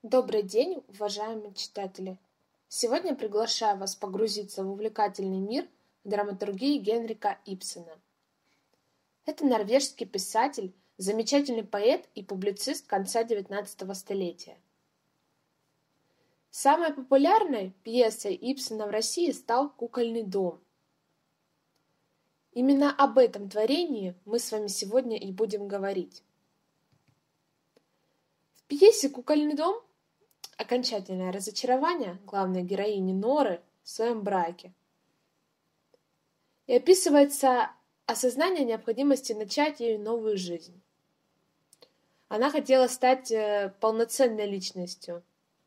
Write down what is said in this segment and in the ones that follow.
Добрый день, уважаемые читатели! Сегодня приглашаю вас погрузиться в увлекательный мир драматургии Генрика Ибсена. Это норвежский писатель, замечательный поэт и публицист конца XIX столетия. Самой популярной пьесой Ибсена в России стал «Кукольный дом». Именно об этом творении мы с вами сегодня и будем говорить. В пьесе «Кукольный дом» окончательное разочарование главной героини Норы в своем браке. И описывается осознание необходимости начать ею новую жизнь. Она хотела стать полноценной личностью.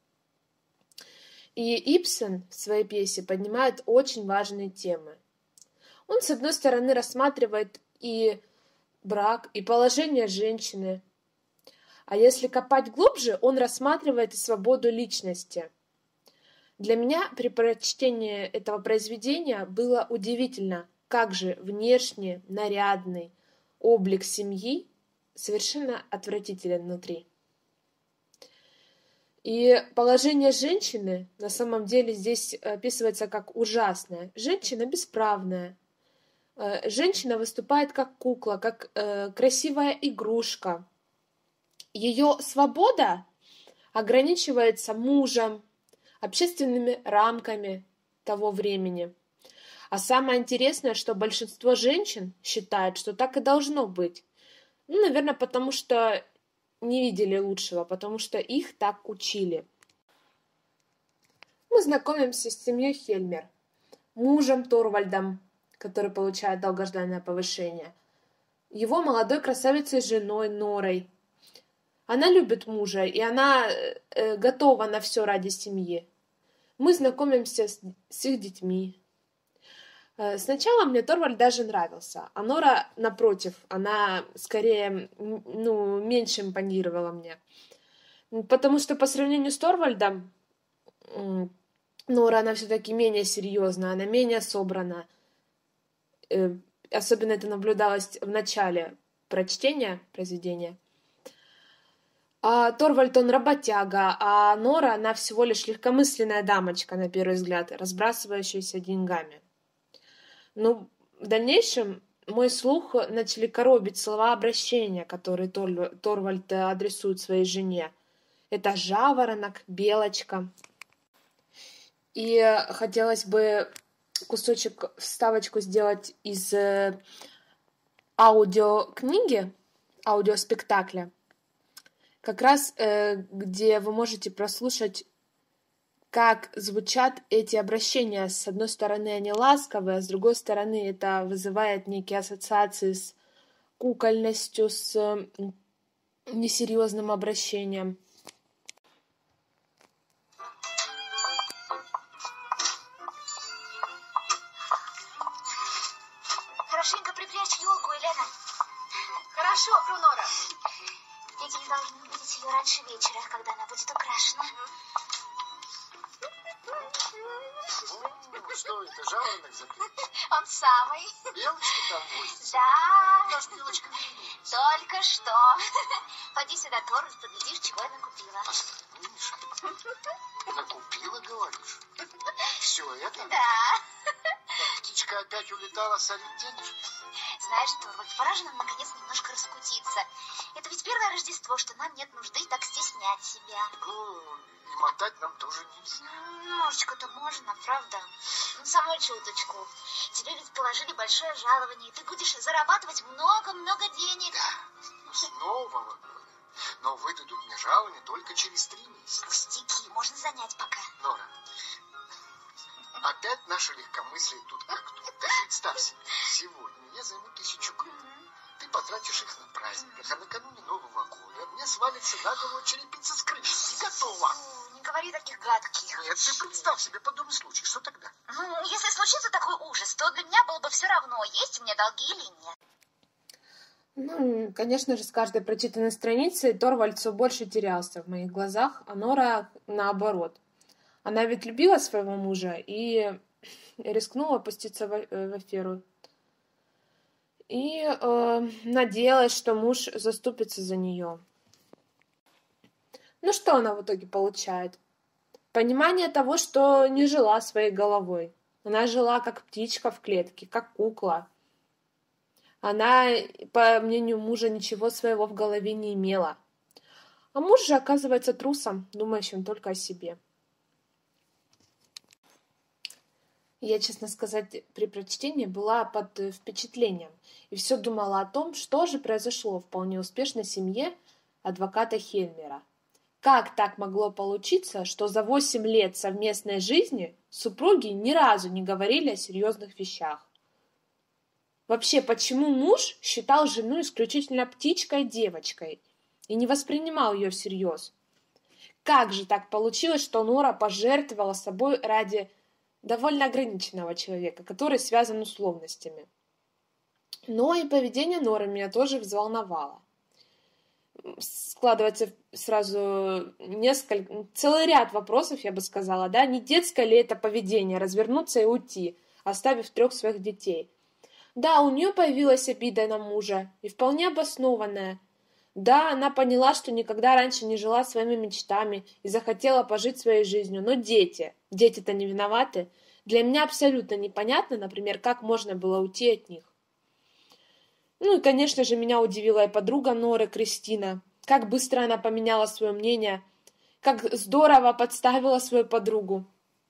И Ибсен в своей пьесе поднимает очень важные темы. Он, с одной стороны, рассматривает и брак, и положение женщины. А если копать глубже, он рассматривает и свободу личности. Для меня при прочтении этого произведения было удивительно, как же внешне нарядный облик семьи совершенно отвратителен внутри. И положение женщины на самом деле здесь описывается как ужасное. Женщина бесправная. Женщина выступает как кукла, как красивая игрушка. Ее свобода ограничивается мужем, общественными рамками того времени. А самое интересное, что большинство женщин считает, что так и должно быть. Наверное, потому что не видели лучшего, потому что их так учили. Мы знакомимся с семьей Хельмер, мужем Торвальдом, который получает долгожданное повышение, его молодой красавицей женой Норой. Она любит мужа, и она готова на все ради семьи. Мы знакомимся с их детьми. Сначала мне Торвальд даже нравился, а Нора, напротив, она скорее меньше импонировала мне. Потому что по сравнению с Торвальдом, Нора, она все-таки менее серьезна, она менее собрана. Особенно это наблюдалось в начале прочтения произведения. А Торвальд, он работяга, а Нора, она всего лишь легкомысленная дамочка, на первый взгляд, разбрасывающаяся деньгами. Но в дальнейшем мой слух начали коробить слова обращения, которые Торвальд адресует своей жене. Это жаворонок, белочка. И хотелось бы кусочек, вставочку сделать из аудиокниги, аудиоспектакля, как раз где вы можете прослушать, как звучат эти обращения. С одной стороны, они ласковые, а с другой стороны, это вызывает некие ассоциации с кукольностью, с несерьезным обращением. Хорошенько припрячь елку, Елена. Хорошо, Крунора. Дети не должны увидеть ее раньше вечера, когда она будет украшена. Что это, жаворонок закрыт? Он самый. Белочка там возится? Да. Наш Белочка вернулась. Только что. Поди сюда, Торвальд, поглядишь, чего я накупила. Постой, Миша. Накупила, говоришь? Все это? Да. Птичка опять улетала сорить денежки? Знаешь, Торвальд, пора же нам наконец немножко раскутиться. Это ведь первое Рождество, что нам нет нужды так стеснять себя. И мотать нам тоже нельзя. Немножечко-то можно, правда? Самую чуточку. Тебе ведь положили большое жалование, и ты будешь зарабатывать много-много денег. Да, с Нового года. Но выдадут мне жалование только через 3 месяца. Пустяки, можно занять пока. Нора, опять наше легкомыслие тут как тут. Ты представь себе, сегодня я займу 1000 крон. Ты потратишь их на праздниках, а накануне Нового года мне свалится на голову черепица с крыши. И готово. Не говори таких гадких. Нет, ты представь себе, подобный случай. Что тогда? Если случится такой ужас, то для меня было бы все равно, есть у меня долги или нет. Конечно же, с каждой прочитанной страницей Торвальд все больше терялся в моих глазах, а Нора наоборот. Она ведь любила своего мужа и рискнула пуститься в аферу. И надеялась, что муж заступится за нее. Ну что она в итоге получает? Понимание того, что не жила своей головой. Она жила как птичка в клетке, как кукла. Она, по мнению мужа, ничего своего в голове не имела. А муж же оказывается трусом, думающим только о себе. Я, честно сказать, при прочтении была под впечатлением и все думала о том, что же произошло в вполне успешной семье адвоката Хельмера. Как так могло получиться, что за 8 лет совместной жизни супруги ни разу не говорили о серьезных вещах? Вообще, почему муж считал жену исключительно птичкой-девочкой и не воспринимал ее всерьез? Как же так получилось, что Нора пожертвовала собой ради довольно ограниченного человека, который связан условностями? Но и поведение Норы меня тоже взволновало. Складывается сразу целый ряд вопросов, я бы сказала, да, не детское ли это поведение, развернуться и уйти, оставив 3 своих детей. Да, у нее появилась обида на мужа, и вполне обоснованная. Да, она поняла, что никогда раньше не жила своими мечтами и захотела пожить своей жизнью, но дети-то не виноваты. Для меня абсолютно непонятно, например, как можно было уйти от них. Ну и, конечно же, меня удивила и подруга Норы, Кристина. Как быстро она поменяла свое мнение, как здорово подставила свою подругу.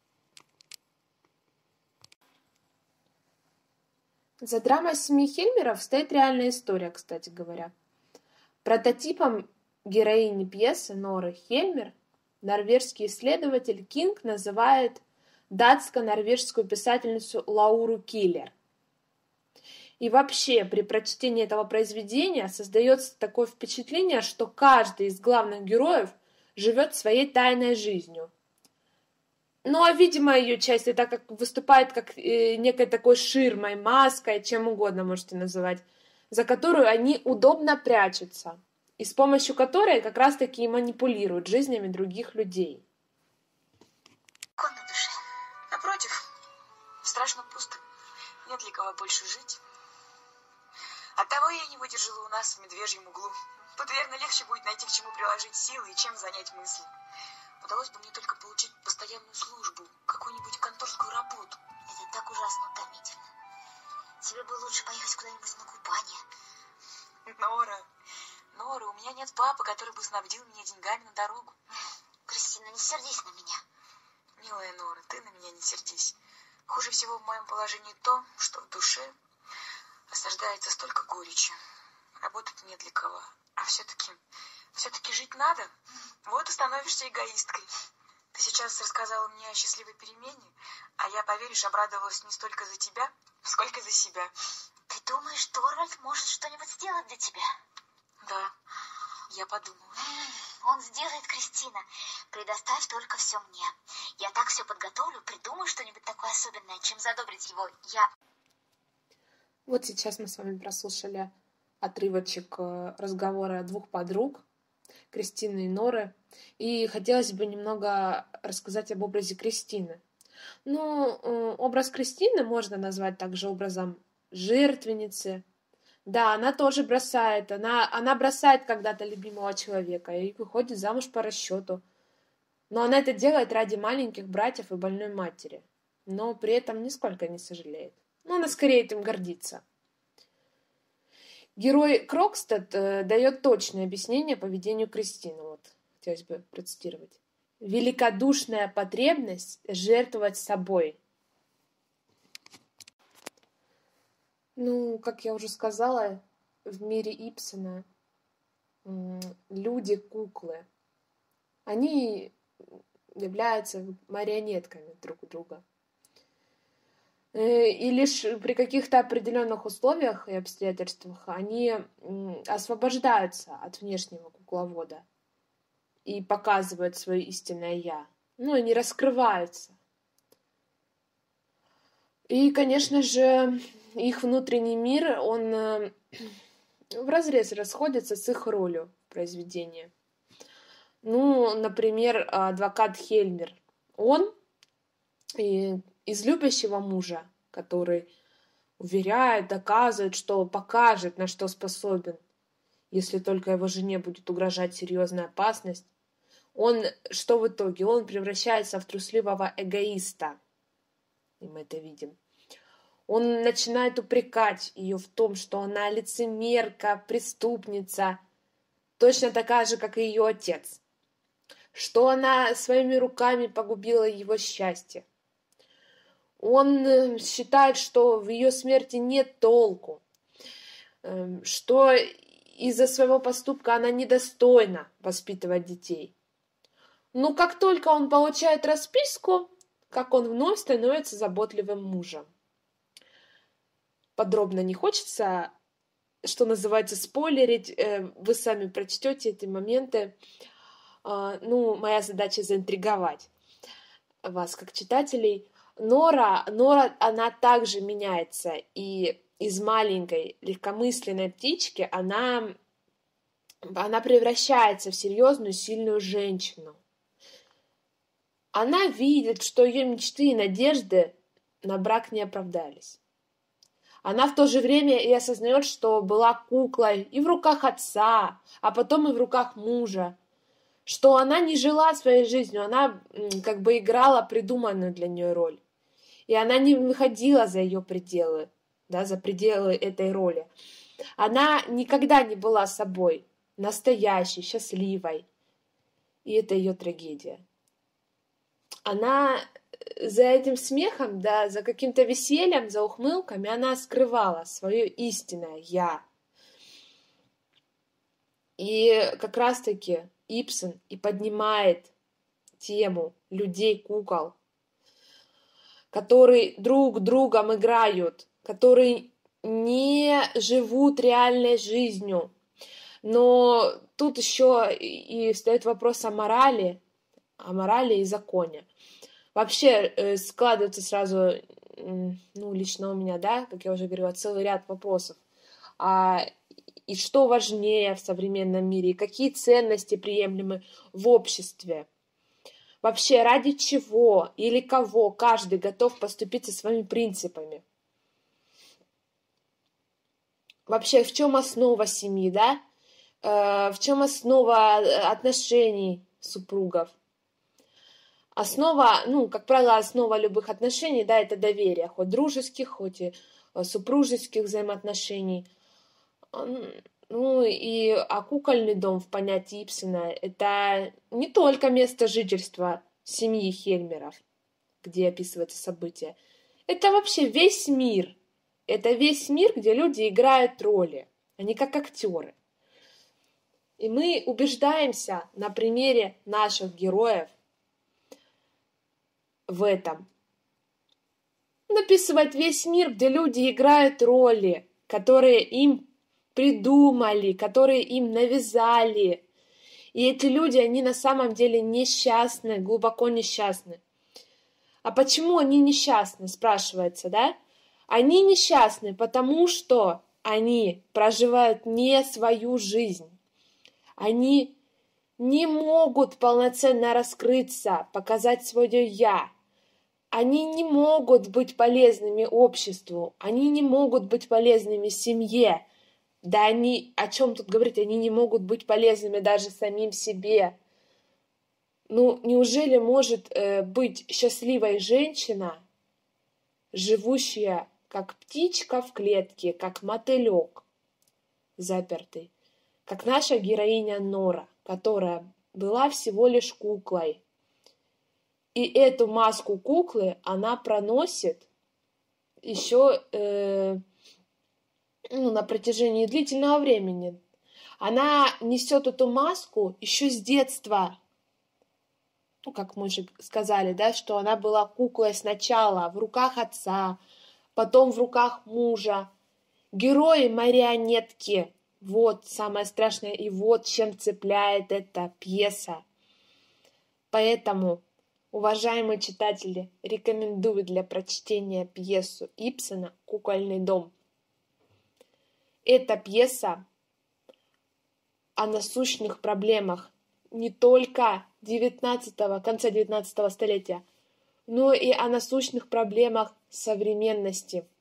За драмой семьи Хельмеров стоит реальная история, кстати говоря. Прототипом героини пьесы Норы Хельмер норвежский исследователь Кинг называет датско-норвежскую писательницу Лауру Киллер. И вообще, при прочтении этого произведения создается такое впечатление, что каждый из главных героев живет своей тайной жизнью. Ну, а, видимо, ее часть это как выступает как некой такой ширмой, маской, чем угодно можете называть, за которую они удобно прячутся, и с помощью которой как раз-таки и манипулируют жизнями других людей. На душе. Напротив, страшно пусто. Нет ли кого больше жить. Оттого я не выдержала у нас в медвежьем углу. Тут, верно, легче будет найти, к чему приложить силы и чем занять мысли. Удалось бы мне только получить постоянную службу, какую-нибудь конторскую работу. Это так ужасно утомительно. Тебе бы лучше поехать куда-нибудь на купание. Нора, у меня нет папы, который бы снабдил меня деньгами на дорогу. Кристина, не сердись на меня. Милая Нора, ты на меня не сердись. Хуже всего в моем положении то, что в душе осаждается столько горечи. Работать не для кого. А все-таки жить надо. Вот и становишься эгоисткой. Ты сейчас рассказала мне о счастливой перемене, а я, поверишь, обрадовалась не столько за тебя, сколько за себя. Ты думаешь, Торвальд может что-нибудь сделать для тебя? Да, я подумала. Он сделает, Кристина. Предоставь только все мне. Я так все подготовлю, придумаю что-нибудь такое особенное, чем задобрить его. Вот сейчас мы с вами прослушали отрывочек разговора 2 подруг, Кристины и Норы. И хотелось бы немного рассказать об образе Кристины. Ну, образ Кристины можно назвать также образом жертвенницы. Да, она тоже бросает. Она бросает когда-то любимого человека и выходит замуж по расчету. Но она это делает ради маленьких братьев и больной матери. Но при этом нисколько не сожалеет. Но она скорее этим гордится. Герой Крокстед дает точное объяснение поведению Кристины. Вот, хотелось бы процитировать. Великодушная потребность жертвовать собой. Ну, как я уже сказала, в мире Ибсена люди-куклы, они являются марионетками друг друга. И лишь при каких-то определенных условиях и обстоятельствах они освобождаются от внешнего кукловода и показывают свое истинное «я». Ну, они раскрываются. И, конечно же, их внутренний мир, он вразрез расходится с их ролью в произведении. Ну, например, адвокат Хельмер. Он из любящего мужа, который уверяет, доказывает, что покажет, на что способен, если только его жене будет угрожать серьезная опасность. что в итоге? Он превращается в трусливого эгоиста. И мы это видим. Он начинает упрекать ее в том, что она лицемерка, преступница, точно такая же, как и ее отец. Что она своими руками погубила его счастье. Он считает, что в ее смерти нет толку, что из-за своего поступка она недостойна воспитывать детей. Но как только он получает расписку, как он вновь становится заботливым мужем. Подробно не хочется, что называется, спойлерить. Вы сами прочтете эти моменты. Моя задача заинтриговать вас, как читателей. Нора, она также меняется. И из маленькой легкомысленной птички она превращается в серьезную, сильную женщину. Она видит, что ее мечты и надежды на брак не оправдались. Она в то же время и осознает, что была куклой и в руках отца, а потом и в руках мужа, что она не жила своей жизнью, она как бы играла придуманную для нее роль. И она не выходила за ее пределы, за пределы этой роли. Она никогда не была собой, настоящей, счастливой. И это ее трагедия. Она за этим смехом, за каким-то весельем, за ухмылками, она скрывала свое истинное «я». И как раз-таки Ибсен и поднимает тему людей-кукол, которые друг другом играют, которые не живут реальной жизнью. Но тут еще и встает вопрос о морали и законе. Вообще складывается сразу, лично у меня, как я уже говорила, целый ряд вопросов. И что важнее в современном мире, и какие ценности приемлемы в обществе. Вообще, ради чего или кого каждый готов поступиться своими принципами. Вообще, в чем основа семьи, в чем основа отношений супругов. Основа, как правило, основа любых отношений, это доверие, хоть дружеских, хоть и супружеских взаимоотношений. А кукольный дом в понятии Ибсена — это не только место жительства семьи Хельмеров, где описываются события. Это вообще весь мир. Это весь мир, где люди играют роли, они как актеры. И мы убеждаемся на примере наших героев в этом. Написывать весь мир, где люди играют роли, которые им придумали, которые им навязали. И эти люди, они на самом деле несчастны, глубоко несчастны. А почему они несчастны, спрашивается, Они несчастны, потому что они проживают не свою жизнь. Они не могут полноценно раскрыться, показать свое «я». Они не могут быть полезными обществу, они не могут быть полезными семье. Они, о чем тут говорить, они не могут быть полезными даже самим себе. Неужели может быть счастливой женщина, живущая как птичка в клетке, как мотылек запертый, как наша героиня Нора, которая была всего лишь куклой. И эту маску куклы она проносит еще на протяжении длительного времени. Она несет эту маску еще с детства. Как мы уже сказали, что она была куклой сначала в руках отца, потом в руках мужа. Герои-марионетки. Вот самое страшное, и вот чем цепляет эта пьеса. Поэтому, уважаемые читатели, рекомендую для прочтения пьесу Ибсена «Кукольный дом». Эта пьеса о насущных проблемах не только конца 19 столетия, но и о насущных проблемах современности.